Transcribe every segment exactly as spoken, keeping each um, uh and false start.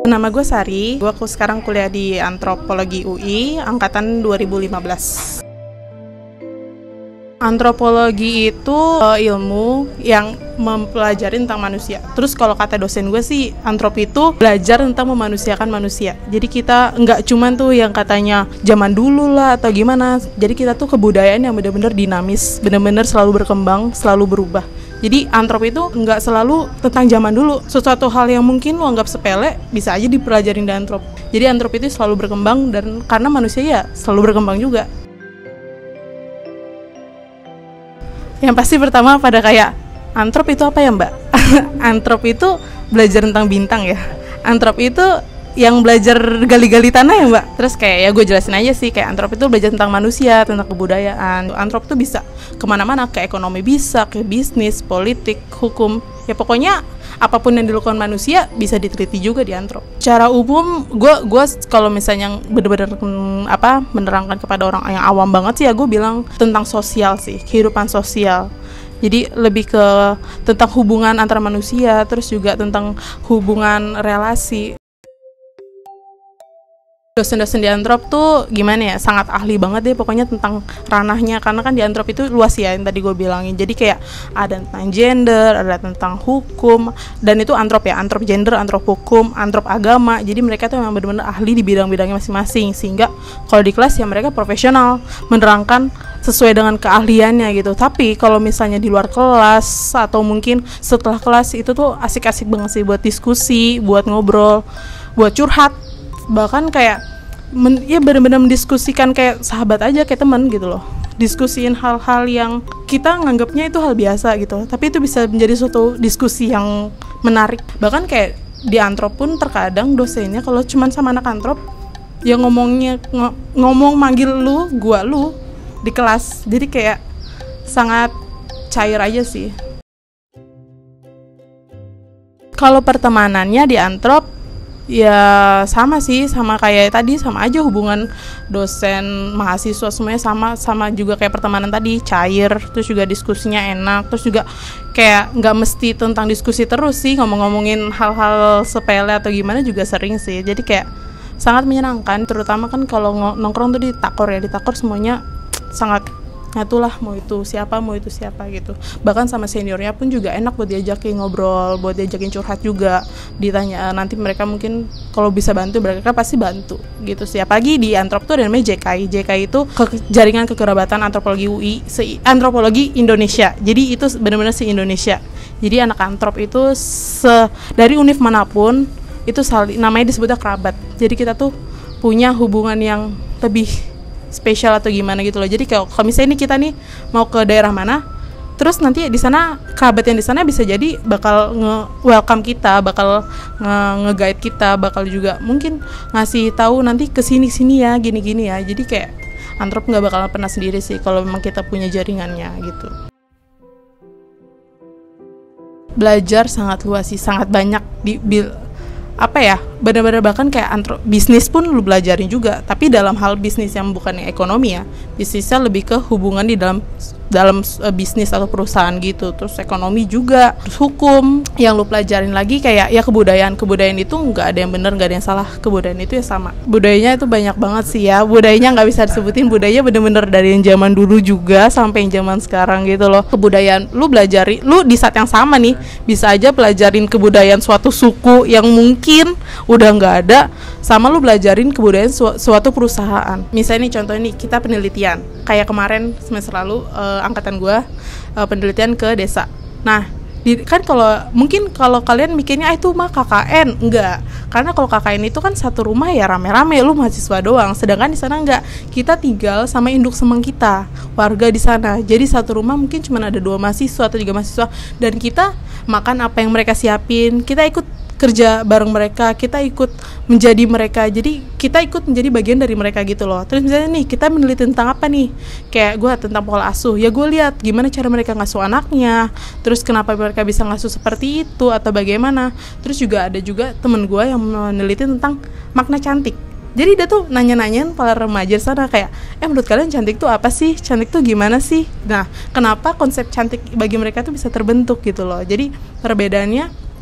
Nama gue Sari, gue sekarang kuliah di Antropologi U I, angkatan dua ribu lima belas. Antropologi itu uh, ilmu yang mempelajari tentang manusia. Terus kalau kata dosen gue sih, antrop itu belajar tentang memanusiakan manusia. Jadi kita nggak cuman tuh yang katanya zaman dulu lah atau gimana. Jadi kita tuh kebudayaan yang benar-benar dinamis, benar-benar selalu berkembang, selalu berubah. Jadi antrop itu nggak selalu tentang zaman dulu. Sesuatu hal yang mungkin lo anggap sepele, bisa aja dipelajarin di antrop. Jadi antrop itu selalu berkembang, dan karena manusia ya selalu berkembang juga. Yang pasti pertama pada kayak, antrop itu apa ya mbak? Antrop itu belajar tentang bintang ya. Antrop itu yang belajar gali-gali tanah ya mbak. Terus kayak ya gue jelasin aja sih, kayak antrop itu belajar tentang manusia, tentang kebudayaan. Antrop itu bisa kemana-mana, ke ekonomi bisa, ke bisnis, politik, hukum. Ya pokoknya apapun yang dilakukan manusia bisa diteliti juga di antrop. Cara umum gue gue kalau misalnya benar-benar hmm, apa menerangkan kepada orang yang awam banget sih ya, gue bilang tentang sosial sih, kehidupan sosial. Jadi lebih ke tentang hubungan antara manusia, terus juga tentang hubungan relasi. Dosen-dosen di antrop tuh gimana ya, sangat ahli banget deh pokoknya tentang ranahnya, karena kan di antrop itu luas ya yang tadi gue bilangin. Jadi kayak ada tentang gender, ada tentang hukum, dan itu antrop ya, antrop gender, antrop hukum, antrop agama. Jadi mereka tuh memang benar-benar ahli di bidang-bidangnya masing-masing, sehingga kalau di kelas ya mereka profesional menerangkan sesuai dengan keahliannya gitu. Tapi kalau misalnya di luar kelas atau mungkin setelah kelas, itu tuh asik-asik banget sih buat diskusi, buat ngobrol, buat curhat. Bahkan kayak men, ya benar-benar mendiskusikan kayak sahabat aja, kayak teman gitu loh. Diskusiin hal-hal yang kita nganggapnya itu hal biasa gitu, tapi itu bisa menjadi suatu diskusi yang menarik. Bahkan kayak di antrop pun terkadang dosennya kalau cuman sama anak antrop ya ngomongnya ng- ngomong manggil lu, gua lu di kelas. Jadi kayak sangat cair aja sih. Kalau pertemanannya di antrop ya sama sih, sama kayak tadi, sama aja hubungan dosen mahasiswa semuanya sama, sama juga kayak pertemanan tadi, cair, terus juga diskusinya enak, terus juga kayak nggak mesti tentang diskusi terus sih, ngomong-ngomongin hal-hal sepele atau gimana juga sering sih. Jadi kayak sangat menyenangkan, terutama kan kalau nongkrong tuh di takor ya, di takor semuanya sangat nyatulah, mau itu siapa, mau itu siapa gitu. Bahkan sama seniornya pun juga enak buat diajakin ngobrol, buat diajakin curhat juga. Ditanya nanti mereka mungkin kalau bisa bantu, mereka pasti bantu gitu sih. Apalagi di antrop tuh ada namanya J K I. J K I itu ke- jaringan kekerabatan antropologi U I, se- antropologi Indonesia. Jadi itu benar-benar se Indonesia. Jadi anak antrop itu se- dari univ manapun itu saling, namanya disebutnya kerabat. Jadi kita tuh punya hubungan yang lebih spesial atau gimana gitu loh. Jadi kalau misalnya ini kita nih mau ke daerah mana, terus nanti di sana kerabat yang di sana bisa jadi bakal nge-welcome kita, bakal nge-guide kita, bakal juga mungkin ngasih tahu nanti kesini sini ya, gini-gini ya. Jadi kayak antrop nggak bakal pernah sendiri sih kalau memang kita punya jaringannya gitu. Belajar sangat luas sih, sangat banyak di bil apa ya, benar-benar bahkan kayak antro, bisnis pun lu belajarin juga, tapi dalam hal bisnis yang bukan yang ekonomi ya, bisnisnya lebih ke hubungan di dalam dalam uh, bisnis atau perusahaan gitu. Terus ekonomi juga, terus hukum yang lu pelajarin lagi kayak ya kebudayaan. Kebudayaan itu nggak ada yang benar, nggak ada yang salah, kebudayaan itu ya sama. Budayanya itu banyak banget sih ya, budayanya nggak bisa disebutin, budaya bener-bener dari yang zaman dulu juga sampai yang zaman sekarang gitu loh. Kebudayaan lu belajari, lu di saat yang sama nih bisa aja pelajarin kebudayaan suatu suku yang mungkin udah nggak ada, sama lu belajarin kebudayaan su- suatu perusahaan. Misalnya nih contoh nih, kita penelitian kayak kemarin semester lalu uh, angkatan gue uh, penelitian ke desa. Nah di, kan kalau mungkin kalau kalian mikirnya ah, itu mah K K N, enggak, karena kalau K K N itu kan satu rumah ya rame-rame, lu mahasiswa doang. Sedangkan di sana enggak, kita tinggal sama induk semang kita, warga di sana. Jadi satu rumah mungkin cuma ada dua mahasiswa atau tiga mahasiswa, dan kita makan apa yang mereka siapin, kita ikut kerja bareng mereka, kita ikut menjadi mereka, jadi kita ikut menjadi bagian dari mereka gitu loh. Terus misalnya nih kita meneliti tentang apa nih, kayak gue tentang pola asuh, ya gue lihat gimana cara mereka ngasuh anaknya, terus kenapa mereka bisa ngasuh seperti itu atau bagaimana. Terus juga ada juga temen gue yang meneliti tentang makna cantik. Jadi dia tuh nanya-nanyain para remaja sana kayak, eh menurut kalian cantik tuh apa sih? Cantik tuh gimana sih? Nah, kenapa konsep cantik bagi mereka tuh bisa terbentuk gitu loh. Jadi perbedaannya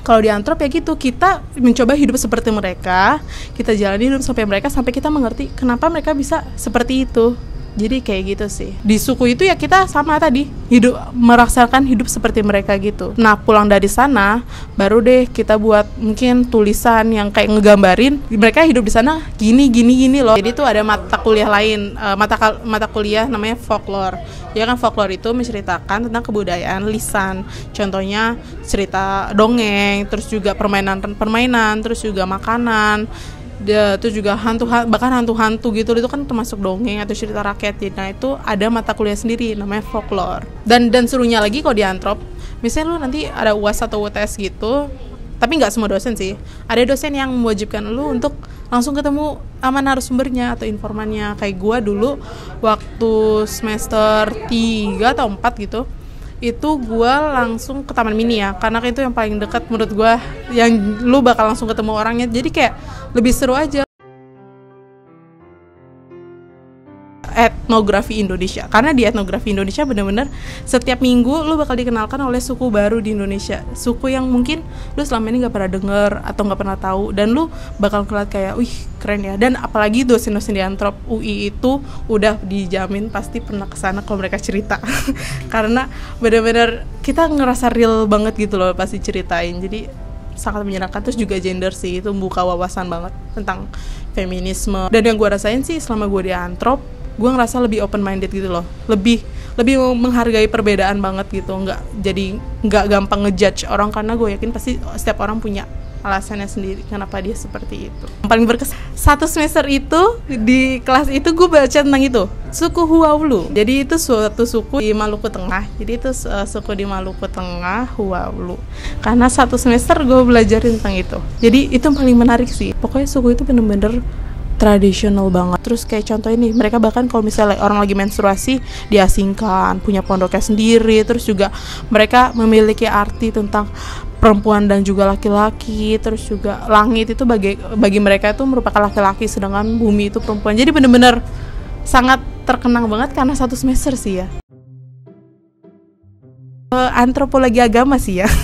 Kalau di Antrop ya gitu, kita mencoba hidup seperti mereka, kita jalani hidup sampai mereka, sampai kita mengerti kenapa mereka bisa seperti itu. Jadi kayak gitu sih. Di suku itu ya kita sama tadi, hidup merasakan hidup seperti mereka gitu. Nah, pulang dari sana baru deh kita buat mungkin tulisan yang kayak ngegambarin mereka hidup di sana gini gini gini loh. Jadi tuh ada mata kuliah lain, uh, mata mata kuliah namanya folklore. Ya kan, folklore itu menceritakan tentang kebudayaan lisan. Contohnya cerita dongeng, terus juga permainan-permainan, terus juga makanan. Dia tuh juga hantu, bahkan hantu-hantu gitu, itu kan termasuk dongeng atau cerita rakyat. Nah itu ada mata kuliah sendiri namanya folklore. Dan dan serunya lagi kalau di Antrop, misalnya lu nanti ada U A S atau U T S gitu, tapi nggak semua dosen sih. Ada dosen yang mewajibkan lu untuk langsung ketemu sama narasumbernya atau informannya. Kayak gua dulu waktu semester tiga atau empat gitu, itu gue langsung ke Taman Mini ya, karena itu yang paling dekat menurut gue, yang lu bakal langsung ketemu orangnya, jadi kayak lebih seru aja. Etnografi Indonesia, karena di etnografi Indonesia benar-benar setiap minggu lu bakal dikenalkan oleh suku baru di Indonesia, suku yang mungkin lu selama ini nggak pernah denger atau nggak pernah tahu, dan lu bakal ngeliat kayak, wih keren ya. Dan apalagi dosen-dosen di Antrop U I itu udah dijamin pasti pernah kesana kalau mereka cerita karena benar-benar kita ngerasa real banget gitu loh pasti ceritain, jadi sangat menyenangkan. Terus juga gender sih, itu membuka wawasan banget tentang feminisme. Dan yang gue rasain sih selama gue di Antrop, gue ngerasa lebih open minded gitu loh, lebih lebih menghargai perbedaan banget gitu, nggak jadi nggak gampang ngejudge orang, karena gue yakin pasti setiap orang punya alasannya sendiri kenapa dia seperti itu. Yang paling berkesan satu semester itu, di kelas itu gue baca tentang itu, suku Huaulu. Jadi itu suatu suku di Maluku Tengah, jadi itu uh, suku di Maluku Tengah, Huaulu. Karena satu semester gue belajar tentang itu, jadi itu yang paling menarik sih. Pokoknya suku itu bener-bener tradisional banget. Terus kayak contoh ini, mereka bahkan kalau misalnya orang lagi menstruasi diasingkan, punya pondoknya sendiri. Terus juga mereka memiliki arti tentang perempuan dan juga laki-laki. Terus juga langit itu bagi bagi mereka itu merupakan laki-laki, sedangkan bumi itu perempuan. Jadi benar-benar sangat terkenang banget karena satu semester sih ya. Antropologi agama sih ya.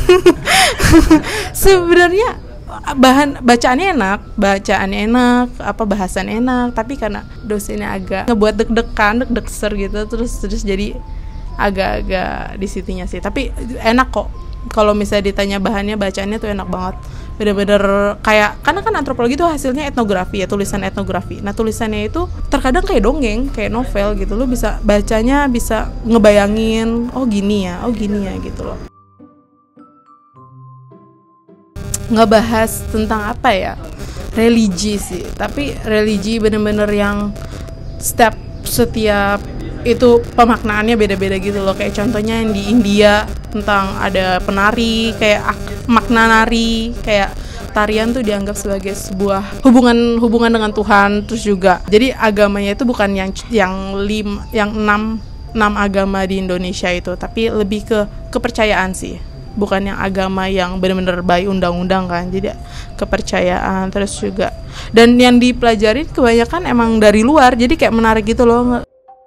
Sebenarnya bahan bacaannya enak, bacaannya enak, apa bahasan enak, tapi karena dosennya agak ngebuat deg-degan, deg-degser gitu, terus terus jadi agak-agak di situnya sih. Tapi enak kok. Kalau misalnya ditanya bahannya, bacaannya tuh enak banget. Bener-bener kayak, karena kan antropologi itu hasilnya etnografi ya, tulisan etnografi. Nah tulisannya itu terkadang kayak dongeng, kayak novel gitu. Lu bisa bacanya, bisa ngebayangin, oh gini ya, oh gini ya gitu loh. Ngebahas tentang apa ya, religi sih, tapi religi bener-bener yang step setiap itu pemaknaannya beda-beda gitu loh. Kayak contohnya yang di India tentang ada penari, kayak makna nari, kayak tarian tuh dianggap sebagai sebuah hubungan hubungan dengan Tuhan. Terus juga jadi agamanya itu bukan yang yang lim yang enam enam agama di Indonesia itu, tapi lebih ke kepercayaan sih, bukan yang agama yang benar-benar by undang-undang kan. Jadi kepercayaan. Terus juga, dan yang dipelajarin kebanyakan emang dari luar, jadi kayak menarik gitu loh.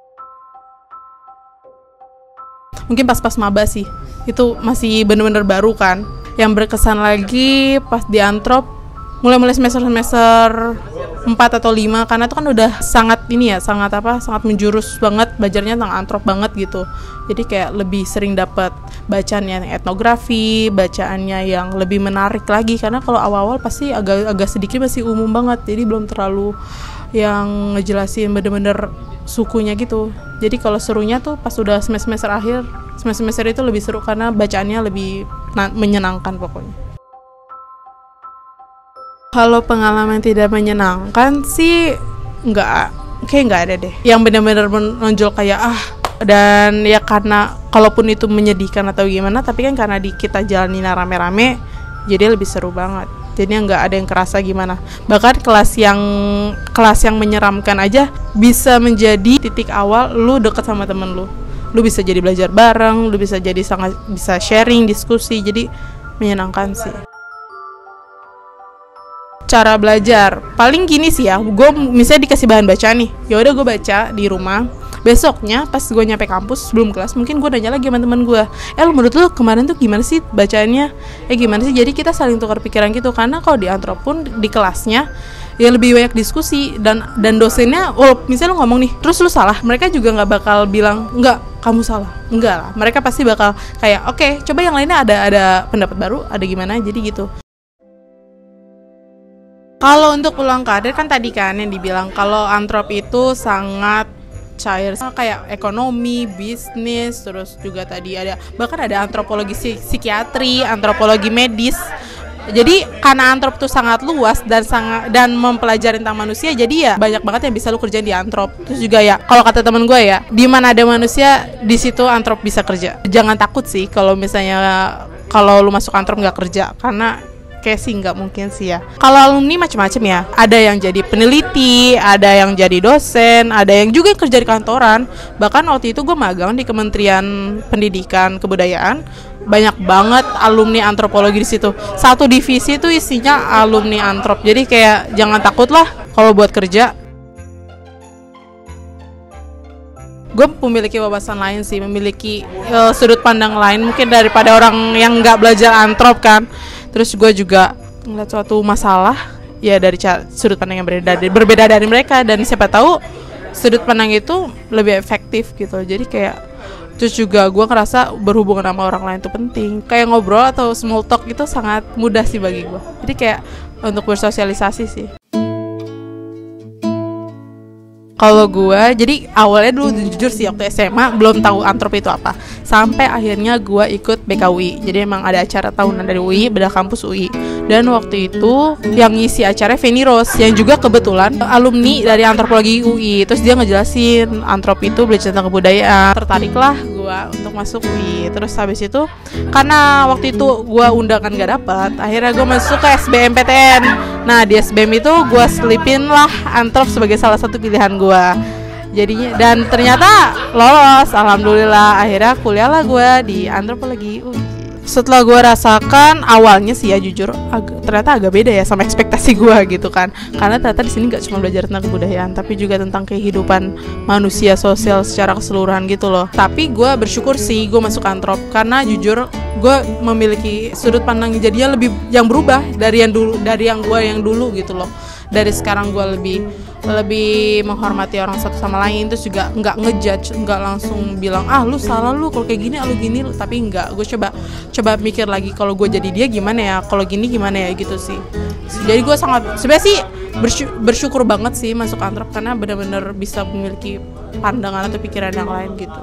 Mungkin pas-pas maba sih, itu masih benar-benar baru kan. Yang berkesan lagi pas di Antrop, mulai-mulai semester-semester empat atau lima, karena itu kan udah sangat ini ya, sangat apa, sangat menjurus banget, belajarnya tentang Antrop banget gitu. Jadi kayak lebih sering dapat bacaannya yang etnografi, bacaannya yang lebih menarik lagi, karena kalau awal-awal pasti agak agak sedikit masih umum banget, jadi belum terlalu yang ngejelasin bener-bener sukunya gitu. Jadi kalau serunya tuh pas udah semester-semester akhir, semester-semester itu lebih seru karena bacaannya lebih na- menyenangkan pokoknya. Kalau pengalaman tidak menyenangkan sih nggak, kayak nggak ada deh yang benar-benar menonjol kayak ah. Dan ya karena kalaupun itu menyedihkan atau gimana, tapi kan karena di kita jalanin rame-rame, jadi lebih seru banget. Jadi nggak ada yang kerasa gimana. Bahkan kelas yang kelas yang menyeramkan aja bisa menjadi titik awal lu deket sama temen lu. Lu bisa jadi belajar bareng, lu bisa jadi sangat bisa sharing, diskusi, jadi menyenangkan sih. cara belajar paling gini sih ya, gue misalnya dikasih bahan baca nih, ya udah gue baca di rumah. Besoknya pas gue nyampe kampus sebelum kelas, mungkin gue nanya lagi sama teman gue, eh lu menurut lu kemarin tuh gimana sih bacaannya, eh gimana sih. Jadi kita saling tukar pikiran gitu, karena kalau di antrop pun di kelasnya ya lebih banyak diskusi, dan dan dosennya, oh misalnya lu ngomong nih terus lu salah, mereka juga nggak bakal bilang enggak kamu salah, enggak lah, mereka pasti bakal kayak oke okay, coba yang lainnya ada ada pendapat baru, ada gimana, jadi gitu. Kalau untuk peluang karir kan tadi kan yang dibilang kalau antrop itu sangat cair, kayak ekonomi, bisnis, terus juga tadi ada bahkan ada antropologi psikiatri, antropologi medis. Jadi karena antrop tuh sangat luas dan sangat dan mempelajari tentang manusia, jadi ya banyak banget yang bisa lu kerjain di antrop. Terus juga ya kalau kata temen gue ya, di mana ada manusia di situ antrop bisa kerja. Jangan takut sih kalau misalnya kalau lu masuk antrop nggak kerja, karena kayak sih nggak mungkin sih ya. Kalau alumni macam-macam ya, ada yang jadi peneliti, ada yang jadi dosen, ada yang juga kerja di kantoran. Bahkan waktu itu gue magang di Kementerian Pendidikan Kebudayaan, banyak banget alumni antropologi di situ. Satu divisi itu isinya alumni antrop. Jadi kayak jangan takut lah kalau buat kerja. Gue memiliki wawasan lain sih, memiliki uh, sudut pandang lain mungkin daripada orang yang nggak belajar antrop kan. Terus gue juga ngeliat suatu masalah ya dari cara, sudut pandang yang berbeda, berbeda dari mereka, dan siapa tahu sudut pandang itu lebih efektif gitu. Jadi kayak terus juga gue ngerasa berhubungan sama orang lain itu penting. Kayak ngobrol atau small talk itu sangat mudah sih bagi gue. Jadi kayak untuk bersosialisasi sih. Kalau gue, jadi awalnya dulu jujur sih waktu S M A belum tahu antrop itu apa. Sampai akhirnya gue ikut B K U I. Jadi emang ada acara tahunan dari U I, bedah kampus U I. Dan waktu itu yang ngisi acara Feni Rose, yang juga kebetulan alumni dari antropologi U I. Terus dia ngejelasin antrop itu belajar tentang kebudayaan. Tertariklah gue untuk masuk U I. Terus habis itu karena waktu itu gue undangan gak dapet, akhirnya gue masuk ke S B M P T N. Nah di S B M itu gue selipin lah antrop sebagai salah satu pilihan gue. Jadinya dan ternyata lolos, alhamdulillah. Akhirnya kuliah lah gue di antropologi U I. Setelah gue rasakan awalnya sih ya jujur ag- ternyata agak beda ya sama ekspektasi gue gitu kan, karena ternyata di sini nggak cuma belajar tentang kebudayaan tapi juga tentang kehidupan manusia sosial secara keseluruhan gitu loh. Tapi gue bersyukur sih gue masuk antrop, karena jujur gue memiliki sudut pandang jadinya lebih yang berubah dari yang dulu, dari yang gue yang dulu gitu loh. Dari sekarang gue lebih lebih menghormati orang satu sama lain, terus juga nggak ngejudge, nggak langsung bilang ah lu salah lu kalau kayak gini, ah, lu gini, tapi nggak. Gue coba coba mikir lagi kalau gue jadi dia gimana ya, kalau gini gimana ya gitu sih. Jadi gue sangat sebenarnya sih bersyukur, bersyukur banget sih masuk antrop, karena benar-benar bisa memiliki pandangan atau pikiran yang lain gitu.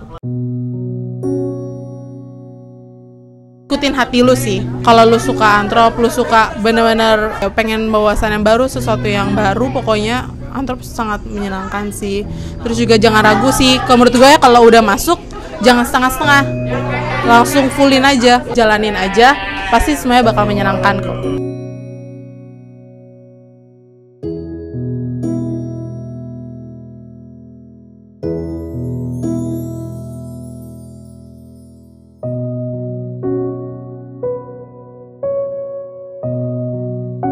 Ikutin hati lu sih. Kalau lu suka antrop, lu suka bener-bener pengen wawasan yang baru, sesuatu yang baru, pokoknya antrop sangat menyenangkan sih. Terus juga jangan ragu sih. Kalau menurut gue ya kalau udah masuk jangan setengah-setengah, langsung fullin aja, jalanin aja, pasti semuanya bakal menyenangkan kok.